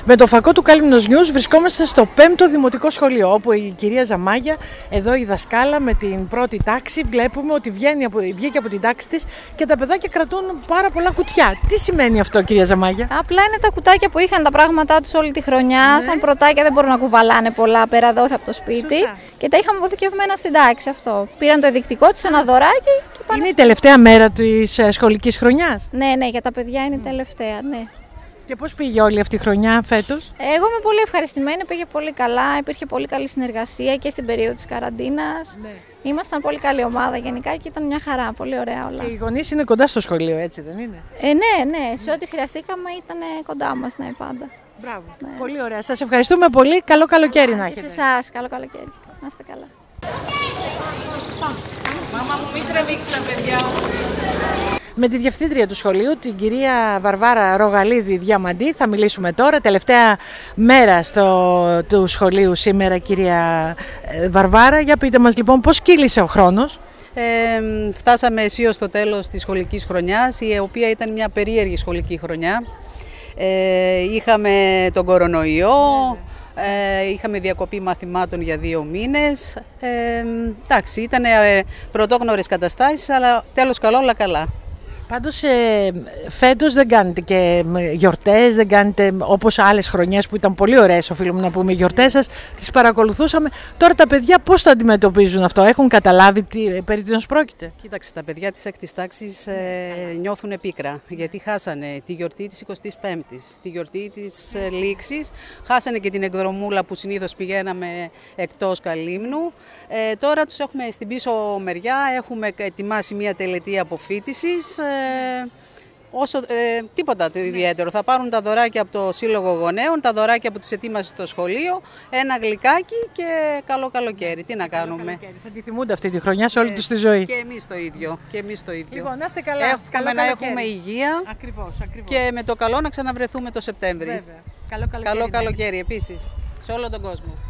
Με το φακό του Κάλυμνος News βρισκόμαστε στο 5ο Δημοτικό Σχολείο, όπου η κυρία Ζαμάγια, εδώ η δασκάλα με την πρώτη τάξη, βλέπουμε ότι βγήκε από την τάξη της και τα παιδάκια κρατούν πάρα πολλά κουτιά. Τι σημαίνει αυτό, κυρία Ζαμάγια? Απλά είναι τα κουτάκια που είχαν τα πράγματά τους όλη τη χρονιά. Ναι. Σαν πρωτάκια δεν μπορούν να κουβαλάνε πολλά πέρα δόθε από το σπίτι. Σωστά. Και τα είχαμε αποθηκευμένα στην τάξη αυτό. Πήραν το ενδεικτικό τους, ένα δωράκι και πάνε. Είναι η τελευταία μέρα της σχολικής χρονιάς? Ναι, για τα παιδιά είναι η τελευταία, ναι. Και πώς πήγε όλη αυτή η χρονιά φέτος? Εγώ είμαι πολύ ευχαριστημένη, πήγε πολύ καλά, υπήρχε πολύ καλή συνεργασία και στην περίοδο της καραντίνας. Ναι. Ήμασταν πολύ καλή ομάδα γενικά και ήταν μια χαρά, πολύ ωραία όλα. Και οι γονείς είναι κοντά στο σχολείο, έτσι δεν είναι? Ναι, σε ό,τι χρειαστήκαμε ήταν κοντά μας, ναι, πάντα. Μπράβο, ναι. Πολύ ωραία. Σας ευχαριστούμε πολύ, καλό καλοκαίρι να έχετε. Και σε εσάς, καλό καλοκαίρι. Να είστε καλά. Μάμα μου, μην τραβήξει τα παιδιά μου. Με τη διευθύντρια του σχολείου, την κυρία Βαρβάρα Ρογαλίδη Διαμαντή, θα μιλήσουμε τώρα. Τελευταία μέρα του σχολείου σήμερα, κυρία Βαρβάρα. Για πείτε μας λοιπόν πώς κύλησε ο χρόνος. Φτάσαμε αισίως στο τέλος της σχολικής χρονιάς, η οποία ήταν μια περίεργη σχολική χρονιά. Είχαμε τον κορονοϊό, είχαμε διακοπή μαθημάτων για 2 μήνες. Εντάξει, ήταν πρωτόγνωρες καταστάσεις, αλλά τέλος καλό, όλα καλά. Πάντως φέτος δεν κάνετε και γιορτές, δεν κάνετε όπως άλλες χρονιές που ήταν πολύ ωραίες, οφείλουμε να πούμε, οι γιορτές σας, τις παρακολουθούσαμε. Τώρα τα παιδιά πώς το αντιμετωπίζουν αυτό, έχουν καταλάβει περί τίνος πρόκειται? Κοίταξε, τα παιδιά της 6ης τάξης νιώθουν πίκρα, γιατί χάσανε τη γιορτή της 25ης, τη γιορτή της Λήξης, χάσανε και την εκδρομούλα που συνήθως πηγαίναμε εκτός Καλύμνου. Τώρα τους έχουμε στην πίσω μεριά, έχουμε ετοιμάσει μια τελετή αποφοίτησης. Τίποτα ιδιαίτερο. Θα πάρουν τα δωράκια από το Σύλλογο Γονέων, τα δωράκια που τους ετοίμασε στο σχολείο, ένα γλυκάκι και καλό καλοκαίρι. Τι να κάνουμε. Θα τη θυμούνται αυτή τη χρονιά σε όλη τους τη ζωή. Και εμείς το ίδιο. Λοιπόν, να είστε καλά. Εύχομαι να έχουμε υγεία. Ακριβώς. Και με το καλό να ξαναβρεθούμε το Σεπτέμβρη. Βέβαια. Καλό καλοκαίρι επίσης σε όλο τον κόσμο.